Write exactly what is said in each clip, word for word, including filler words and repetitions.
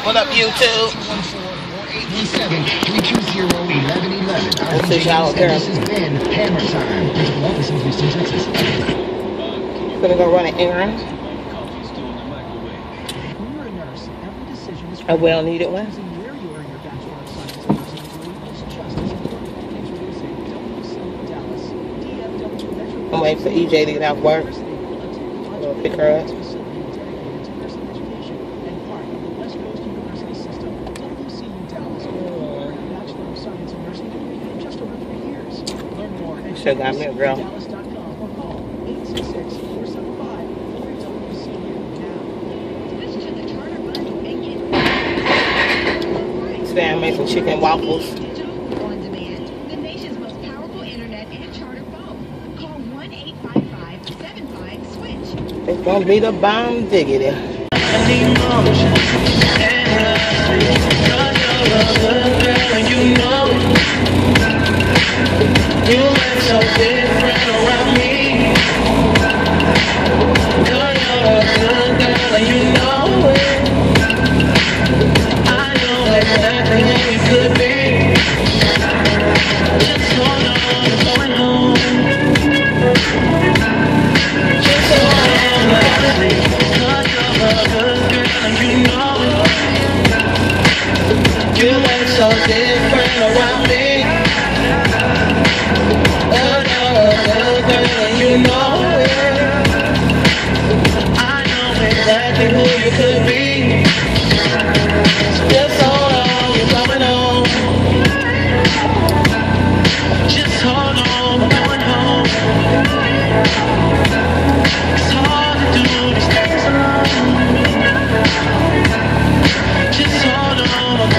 What up, YouTube? This is y'all here. This is Ben. Hammer time. Principal office in Houston, Texas. Gonna go run an errand. A well-needed one. I'm waiting for E J to get out of work. I'm gonna pick her up. Should got me a girl. Today I made some chicken waffles. On demand, the nation's most powerful internet and charter phone. Call one eight five five seven five switch. It's gonna be the bomb diggity. You look so different around me. Girl, you're a good girl and you know it. I know exactly who you could be. Just hold on, I'm going home. Just hold on, baby. Girl, you're a good girl and you know it. You look so different around me. You know it. I know exactly who you could be. Just hold on, you're coming home. Just hold on, I'm going home. It's hard to do these things alone. Just hold on, I'm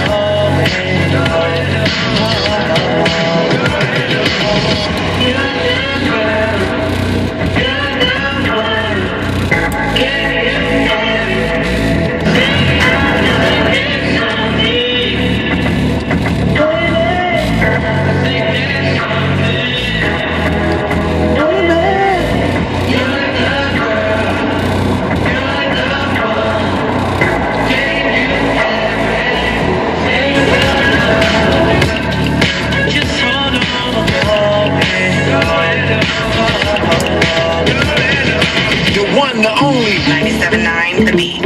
ninety-seven point nine The Beat.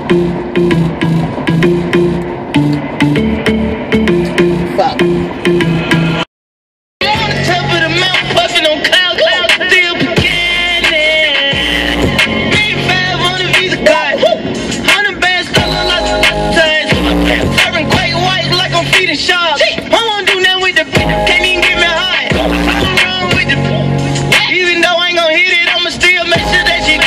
Fuck. On the top of the mountain, puffing on cloud, cloud, still beginning. eighty-five on the Visa card. Hundred bands, dollar lots of times. Serving quite white like I'm feeding sharks. I won't do nothing with the beat. Can't even get me high. I'm wrong with the even though I ain't gon' hit it, I'ma still make sure that she.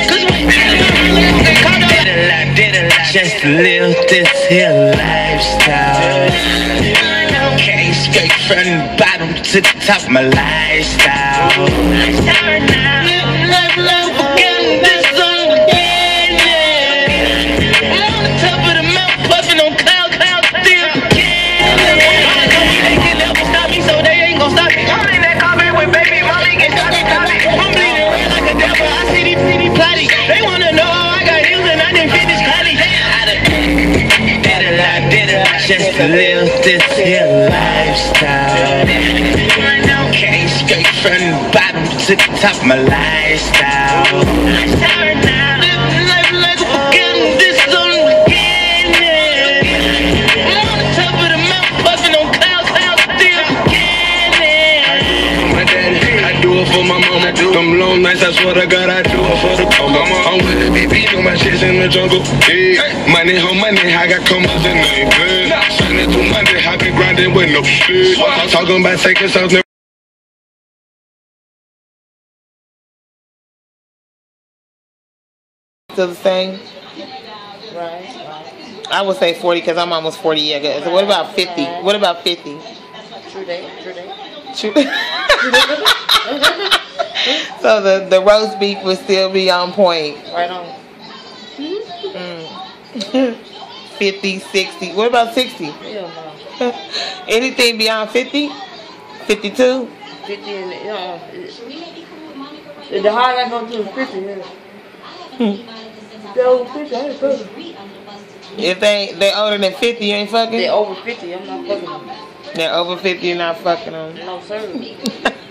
Just to live this here lifestyle. Came straight from the bottom to the top of my lifestyle. Live life, love, forgetting this song again. On the top of the mountain, puffing on cloud, cloud, still beginning. They can never stop me, so they ain't gon' stop me. I'm in that coffee with baby mommy, get shotty, shotty. I'm bleeding red like a devil, I see these pretty plotty. They wanna know how I got heels and I didn't finish college. Just to live this here lifestyle. Came straight from the bottom to the top of my lifestyle. Live life like a forgetting this on the beginning. On the top of the mountain, puffing on cloud, cloud, still beginning. My daddy, I do it for my mama. Them long nights, I swear to God, I do it for the mama. I'm with the B B, do my shit's in the jungle. Hey, money, home money, I got commas in the good. Sunday to Monday, I been grinding with no shit. I'm talking about taking songs. Still the same? Right. I would say forty because I'm almost forty years ago. So what about fifty? What about fifty? True day, true day. True. So the, the roast beef would still be on point. Right on. Mm. fifty, sixty. What about sixty? Hell no. Anything beyond fifty? fifty-two? fifty and, you know, it, the higher I go to is fifty, yeah. Hmm. fifty, I ain't If they they older than fifty, you ain't fucking? They over fifty, I'm not fucking them. They're over fifty, you're not fucking them? No, sir.